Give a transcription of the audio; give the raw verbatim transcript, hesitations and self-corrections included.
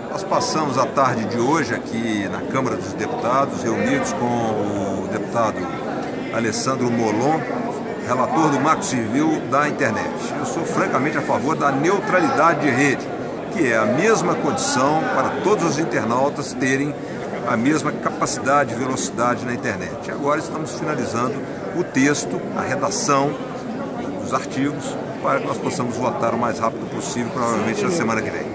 Nós passamos a tarde de hoje aqui na Câmara dos Deputados, reunidos com o deputado Alessandro Molon, relator do Marco Civil da Internet. Eu sou francamente a favor da neutralidade de rede, que é a mesma condição para todos os internautas terem a mesma capacidade e velocidade na internet. Agora estamos finalizando o texto, a redação dos artigos, para que nós possamos votar o mais rápido possível, provavelmente na semana que vem.